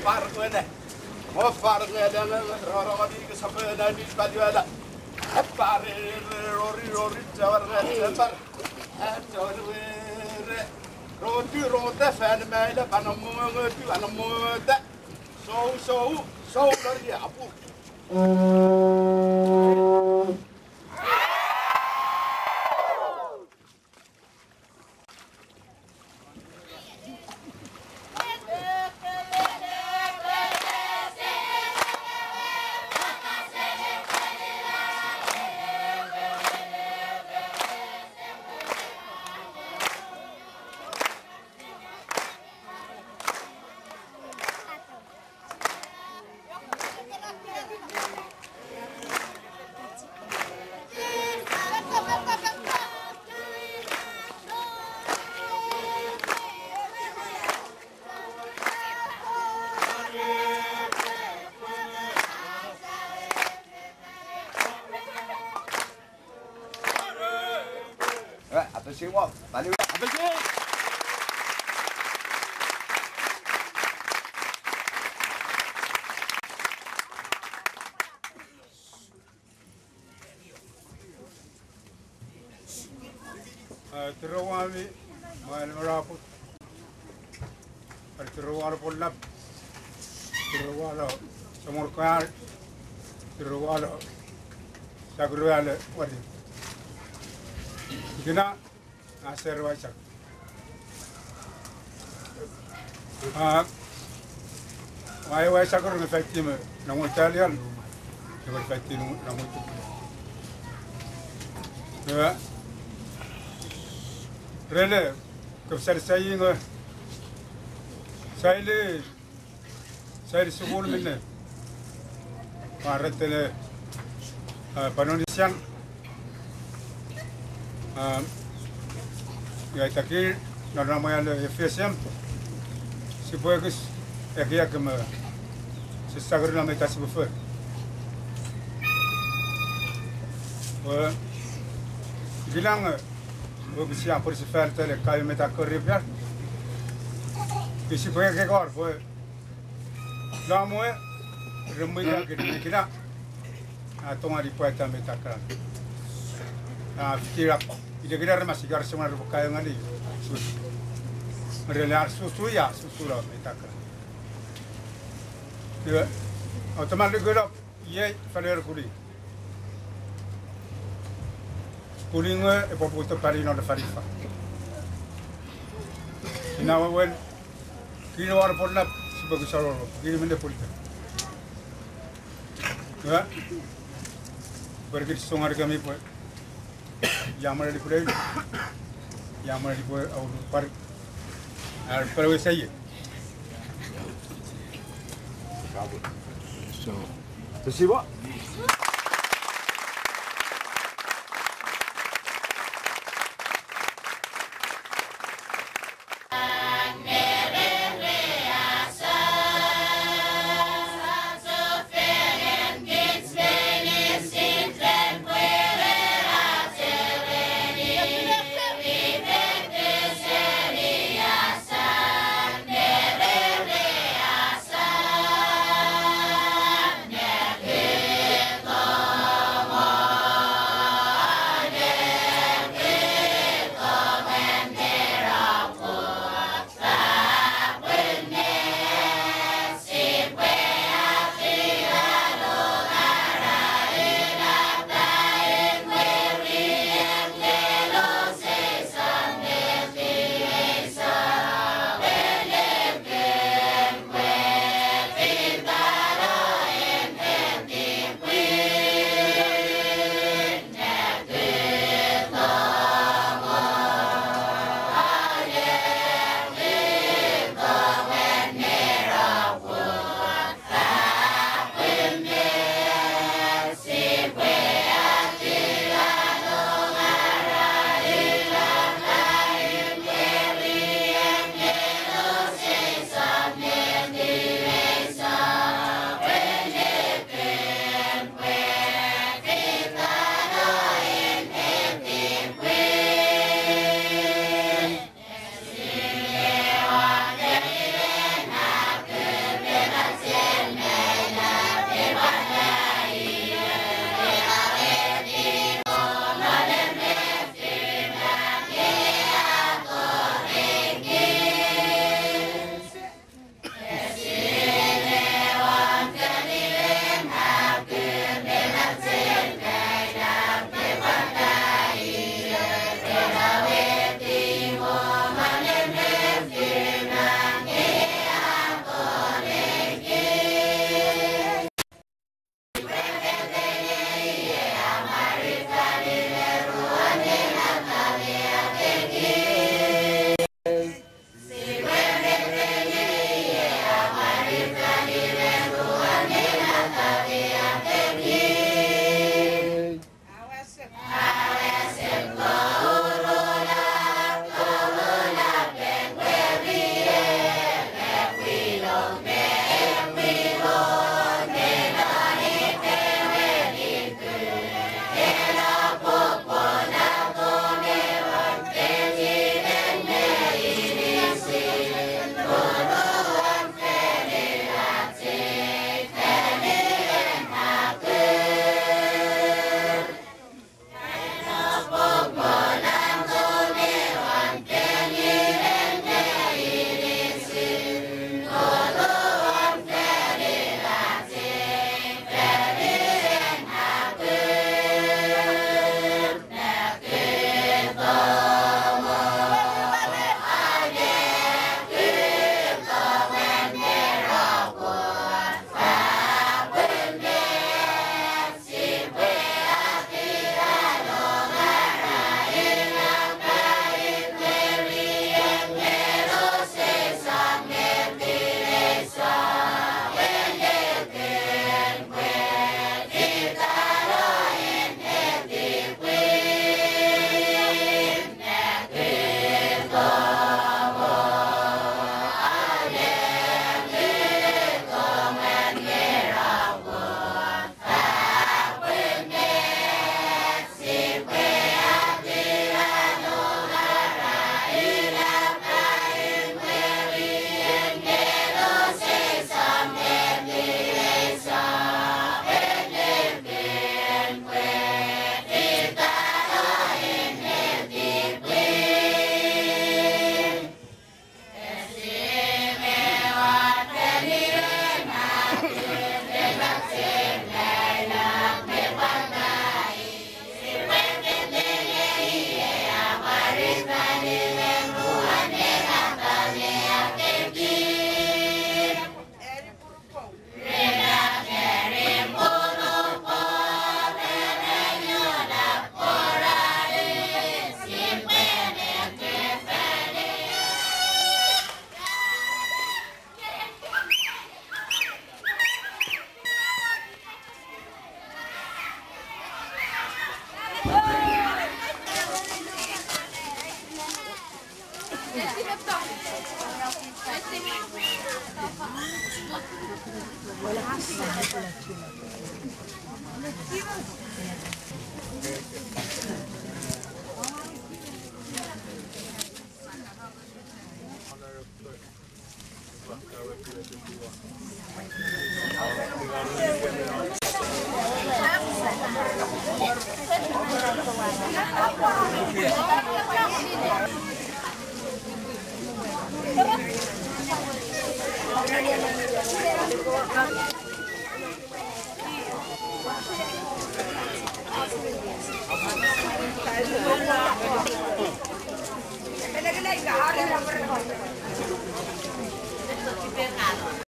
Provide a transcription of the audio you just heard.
parguene. Mo parguene roro di sapena di pajuala. Pare rori jawarne bar. Jawre roti rota fan mele panamu tu anamu da. So dari apu. Apa sih mau? Tadi apa sih? Terawali, main meraput. Terawali polap, terawali semurkar, terawali sagruale wadi. Gina aser wajak. Wajak orang efektif, namun kalian efektif namun itu. Ya. Rele, kebesar saya ini, saya di sekolah mana, parat le, penonisian, ya takir, namanya le FSM, supaya kes, ya kema, sesagar nama itu sebufur. Bilang Begitu yang polisi fältet kan ju med ta korruption. Isi poe ke kor poe. Lamoe rumui ka ke dikira. Tomari poe ta me ta kran. Fikira ide kira masih gar semua rupa kayu ngani. Merelar susu ya susu lah me ta kran. Dia otomatis gerak ye faler kuli. Kulinga e poputo parino de farifa. Inawa wen kini war porna sebagai saloro, kini mende polita. Ya, pergi sungai kami pun, jamar di pulai, jamar di pulai, awal par, perlu saya. So, terus ibu?